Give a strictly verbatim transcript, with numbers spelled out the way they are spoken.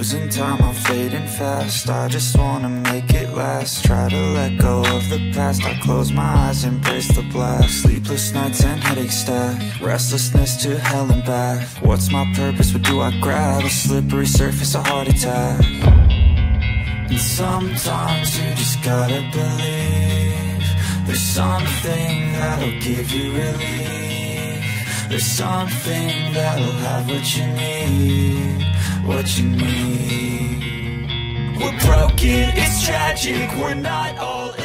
losing time, I'm fading fast. I just wanna make it last. Try to let go of the past. I close my eyes, embrace the blast. Sleepless nights and headaches stack. Restlessness to hell and back. What's my purpose? What do I grab? A slippery surface, a heart attack. And sometimes you just gotta believe there's something that'll give you relief. There's something that'll have what you need, what you need. We're broken, it's tragic, we're not all